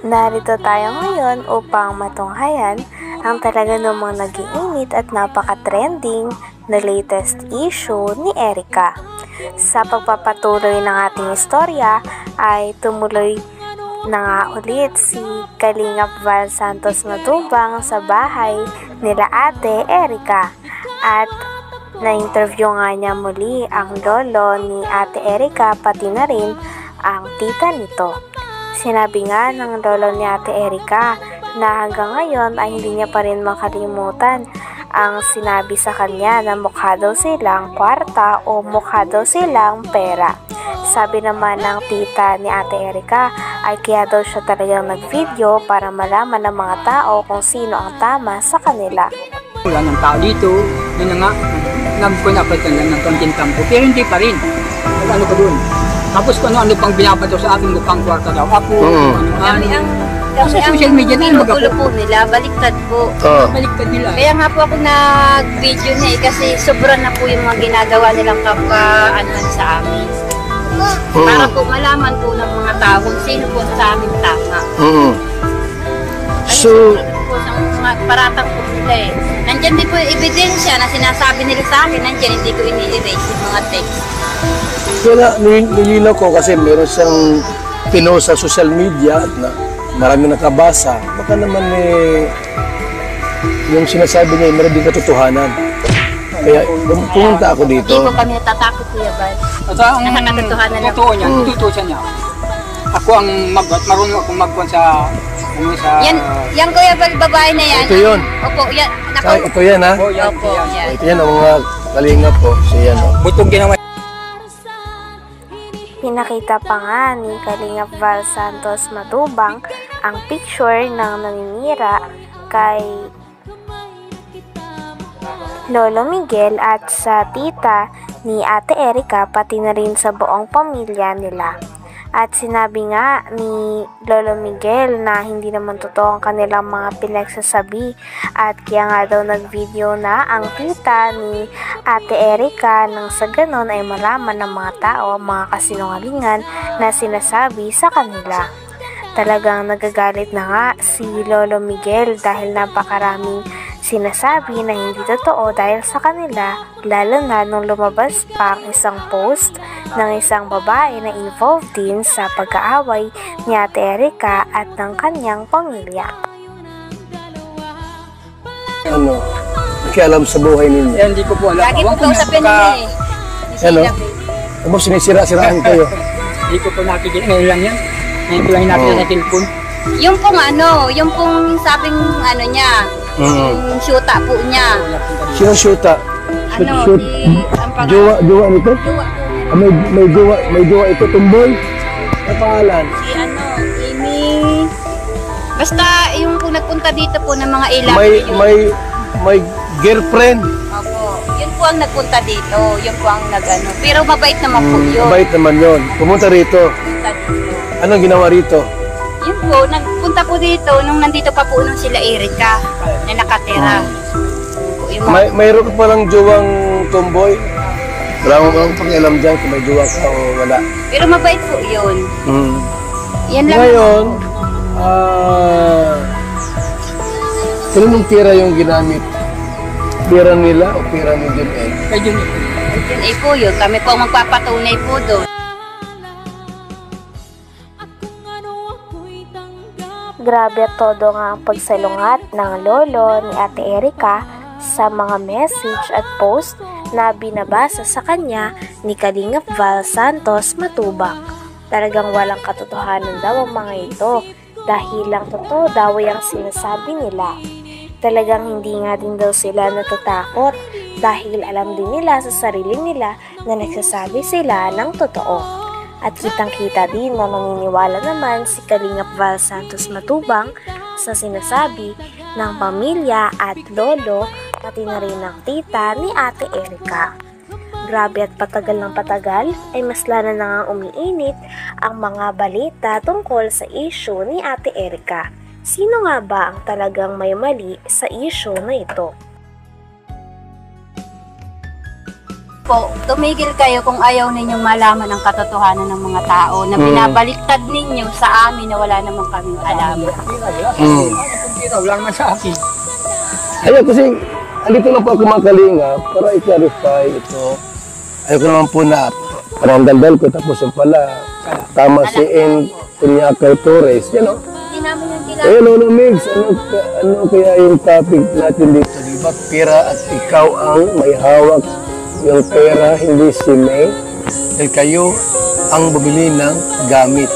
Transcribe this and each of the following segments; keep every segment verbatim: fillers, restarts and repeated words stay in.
Narito tayo ngayon upang matunghayan ang talaga namang nag-iinit at napaka-trending na latest issue ni Erica. Sa pagpapatuloy ng ating istorya ay tumuloy na nga ulit si Kalingap Val Santos Matubang sa bahay nila Ate Erica at na-interview nga niya muli ang lolo ni Ate Erica pati na rin ang tita nito. Sinabi nga ng lolo ni Ate Erica na hanggang ngayon ay hindi niya pa rin makalimutan ang sinabi sa kanya na mukha daw silang kwarta o mukha daw silang pera. Sabi naman ng tita ni Ate Erica ay kaya daw siya talagang nag-video para malaman ng mga tao kung sino ang tama sa kanila. Wala ng tao dito, yun na nga, nagpunapit na lang ng konting tampo, pero hindi pa rin. Ano pa dun? Tapos kung ano pang binabato sa ating mukhang kwarta daw. Ako, mm. ano, ano, ang, kasi ang social media na pinugulo po nila, baliktad po. Oh. Baliktad nila. Kaya nga po ako nag-video na eh, kasi sobrang na po yung mga ginagawa nilang kapwa-anuhan sa amin. Mm. Para po malaman po ng mga tao kung sino po sa amin tama. Mm. So, po sa mga paratang po nila eh. Nandyan din po yung ebidensya na sinasabi nila sa akin, nandyan hindi ko ini-erase yung mga text. Wala, nililinaw ko kasi meron siyang pinost sa social media at na marami nakabasa. Baka naman eh, yung sinasabi niya, meron din katotohanan. Kaya pumunta ako dito. Hindi po kami natatakot, Kuya Bal. At ang nakakatotohanan lang. totoo niya, Hmm. tututusan niya. Ako ang mag marunong akong magkuhan sa ano sa Yan, yan Kuya Bal, babae na yan. Ito yun. Opo, yan. Nako. Ay, ito yan ha. Oh, yan, Opo, yan. yan. Ito yan ang mga kalingap po. So yan o. Butong ginawa. Pinakita pa nga ni Kalingap Val Santos Matubang ang picture ng naninira kay Lolo Miguel at sa tita ni Ate Erica pati na rin sa buong pamilya nila. At sinabi nga ni Lolo Miguel na hindi naman totoo ang kanilang mga pinagsasabi at kaya nga daw nag-video na ang tita ni Ate Erica nang sa ganon ay malaman ng mga tao ang mga kasinungalingan na sinasabi sa kanila. Talagang nagagalit na nga si Lolo Miguel dahil napakaraming sinasabi na hindi totoo dahil sa kanila, lalo na nung lumabas pa ang isang post ng isang babae na involved din sa pag-aaway ni Ate Erica at ng kanyang pamilya. Ano? Nakialam sa buhay ninyo. Eh, hindi ko po alam. Lagi po kausapin nila eh. Ano? Tapos sinisira-siraan kayo. Hindi ko po nakikita. Ngayon lang yan. Ngayon ko lang nakita Oh. sa telepon. Yung pong ano, yung pong sabing ano niya, Mm. yung syuta po niya. Sino shoota? Ano, Shoot. di, ang pangalan. Jowa, jowa nito? Jowa po niya. Ah, may, may jowa, may jowa ito, tumboy. Ang pangalan? Si ano, Amy. Basta yung kung nagpunta dito po ng mga ilang May, yun. may, may girlfriend. Opo, yun po ang nagpunta dito, yun po ang nagano. Pero mabait naman po Hmm, yun. mabait naman yun. Pumunta rito. Punta dito. Anong ginawa rito? Yun po, nagpunta po dito nung nandito pa po nung sila Erica na nakatira. Po, yung mga- May, mayroon ka palang jowang tomboy. Wala mo bang pakialam dyan kung may jowa ka o wala. Pero mabait po yun. Hmm. Yan lang. Ngayon, ah, kaninong pera yung ginamit? Pera nila o pera ni Junel? Kaya yun. Yun eh po yun. Kami po ang magpapatunay po doon. Grabe at todo nga ang pagsalungat ng lolo ni Ate Erica sa mga message at post na binabasa sa kanya ni Kalingap Val Santos Matubang. Talagang walang katotohanan daw ang mga ito dahil lang totoo daw ang sinasabi nila. Talagang hindi nga din daw sila natatakot dahil alam din nila sa sarili nila na nagsasabi sila ng totoo. At kitang-kita din na naniniwala naman si Kalingap Val Santos Matubang sa sinasabi ng pamilya at lolo pati na rin ng tita ni Ate Erica. Grabe at patagal ng patagal ay mas lalo na nga umiinit ang mga balita tungkol sa issue ni Ate Erica. Sino nga ba ang talagang may mali sa issue na ito? po, tumigil kayo kung ayaw ninyong malaman ang katotohanan ng mga tao na binabaliktad ninyo sa amin na wala naman kaming alam. Mm. Wala naman sa akin. Ayun, kasi andito lang po ako mga kalinga para i-clarify ito. Ayoko naman po na parang daldal ko tapos yung pala tama si N. Punyakay Torres. Yan o. Hindi namin yung kilala. Ayun, Lolo Migs, ano, ka- ano kaya yung topic natin dito? Diba, pera at ikaw ang may hawak yung pera, hindi si May. Dahil kayo ang bumili ng gamit.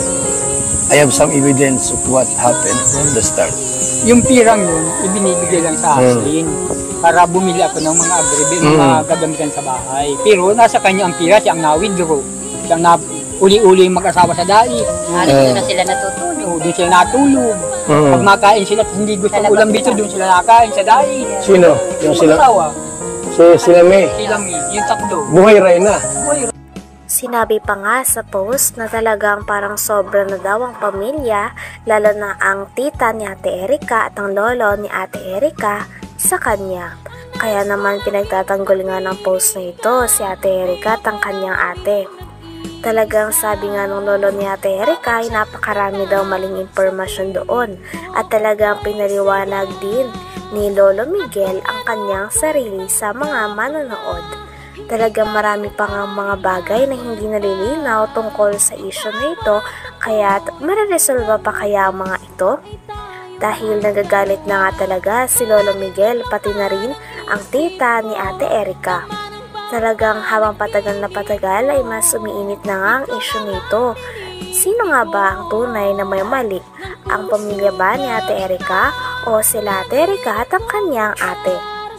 I have some evidence of what happened from the start. Yung pirang yun, ibinibigay lang sa akin para bumili ako ng mga agribe, mga gagamitan sa bahay. Pero nasa kanya ang pira, siya ang na-withdraw. Siya ang na uli-uli mag-asawa sa dait. Halos doon na sila natutulog. Oo, doon sila natulog. Mm. Pag makain sila, hindi gusto ng ulam dito, doon sila nakain sa dait. Sino? Yung sila? Mag-asawa. Si, sila May. Sila May, yung tatlo. Buhay Reyna. Sinabi pa nga sa post na talagang parang sobra na daw ang pamilya, lalo na ang tita ni Ate Erica at ang lolo ni Ate Erica sa kanya. Kaya naman pinagtatanggol nga ng post na ito si Ate Erica at ang kanyang ate. Talagang sabi nga ng lolo ni Ate Erica ay napakarami daw maling impormasyon doon at talagang pinaliwanag din ni Lolo Miguel ang kanyang sarili sa mga manonood. Talagang marami pa nga mga bagay na hindi nalilinaw tungkol sa issue na ito, kaya mariresolve pa kaya ang mga ito? Dahil nagagalit na nga talaga si Lolo Miguel pati na rin ang tita ni Ate Erica. Talagang habang patagal na patagal ay mas umiinit na nga ang issue nito. Sino nga ba ang tunay na may mali? Ang pamilya ba ni Ate Erica o sila Ate Erica at ang kanyang ate?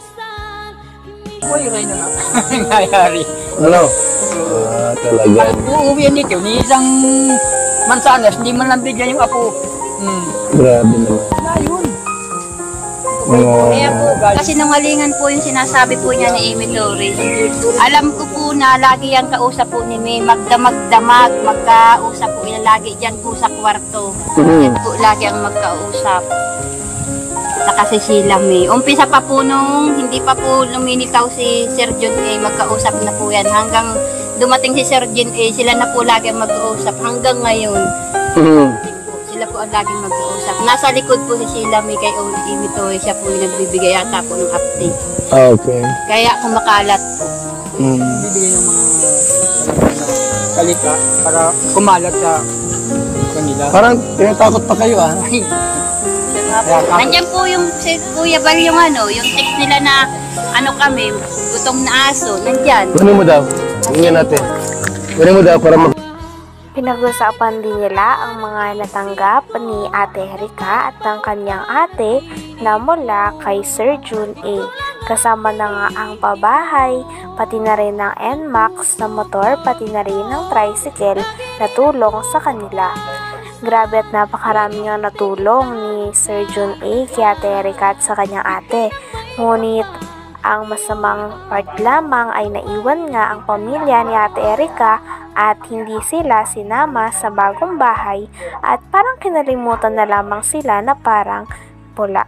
Buhay rin na nga. Nangyayari. Ano? Ah, talaga. Uuwihan dito, ni isang mansanas, hindi man lang bigyan yung apo. Hmm. Grabe naman. Na yun. Kaya po, kasi nangalingan po yung sinasabi po niya ni Amy Torres. Alam ko po na lagi yan kausap po ni May, magdamag-damag, magkausap po yan lagi dyan po sa kwarto. Yan po lagi ang magkausap. Saka si Sheila May. Umpisa pa po nung hindi pa po luminitaw si Sir John A, magkausap na po yan. Hanggang dumating si Sir John A, sila na po lagi ang magkausap. Hanggang ngayon, sila po ang laging mag-uusap. Nasa likod po si Sheila May kay Amy Torres, siya po yung nagbibigay yata po ng update. Okay. Kaya kumakalat po. Mm. Bibigyan ng mga kalika para kumalat sa kanila. Parang tinatakot pa kayo ah. Ay, Nandiyan po yung si Kuya Bal yung ano, yung text nila na ano kami, gutom na aso, nandyan. Kunin mo daw. Tingnan natin. Kunin mo daw para mag... Pinag-usapan din nila ang mga natanggap ni Ate Erica at ng kanyang ate na mula kay Sir Jun A. Kasama na nga ang pabahay, pati na rin ng N MAX na motor, pati na rin ng tricycle na tulong sa kanila. Grabe at napakarami nga natulong ni Sir Jun A kay Ate Erica at sa kanyang ate. Ngunit ang masamang part lamang ay naiwan nga ang pamilya ni Ate Erica at hindi sila sinama sa bagong bahay at parang kinalimutan na lamang sila na parang pula.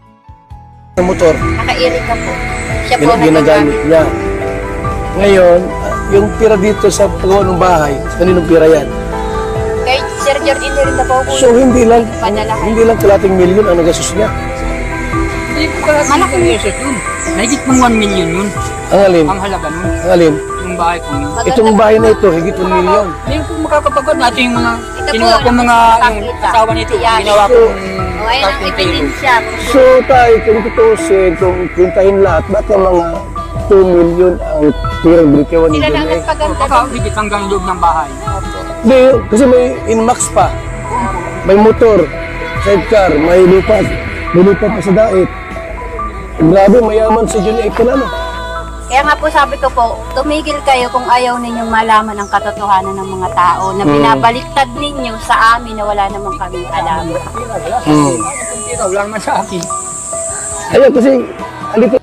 motor. Naka-Erica po. Siya po Gin- ginagamit niya. Ngayon, ah, yung pira dito sa pagawa ng bahay, kaninong pira yan? Kay Sir Jordan rin na po po. So, hindi lang, Padalahan. hindi lang kalating milyon ang nagastos niya. hindi ko pala Malaki malaki yun. yun. Mahigit mong one million yun. Ang alin? Ang halaga nun. Ang alin? Yung bahay ko yun. Itong bahay na ito, higit one milyon. Hindi ko makakapagod natin yung mga Ito kinuha po, ko mga yung nakikita. asawa nito. Yan. Ginawa ko O, ayun ang ebidensya. So, tayo, kung tutusin, kung pintahin lahat, baka mga two million ang tirang brikewan ni Sila lang Jun A. nagpaganda. Baka higit hanggang loob ng bahay. Hindi, kasi may Inmax pa. May motor, sidecar, may lupa. May lupa pa sa dait. Grabe, mayaman si Jun A pala, no? Kaya nga po sabi ko po, tumigil kayo kung ayaw ninyong malaman ang katotohanan ng mga tao na binabaliktad ninyo sa amin na wala namang kaming alam. Hmm. Wala naman sa akin. Ayun, kasi, andito.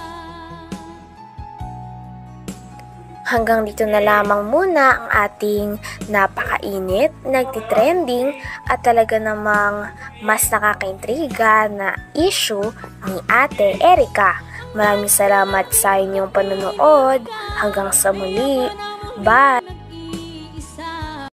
Hanggang dito na lamang muna ang ating napakainit, nagtitrending at talaga namang mas nakakaintriga na issue ni Ate Erica. Maraming salamat sa inyong panonood. Hanggang sa muli. Bye!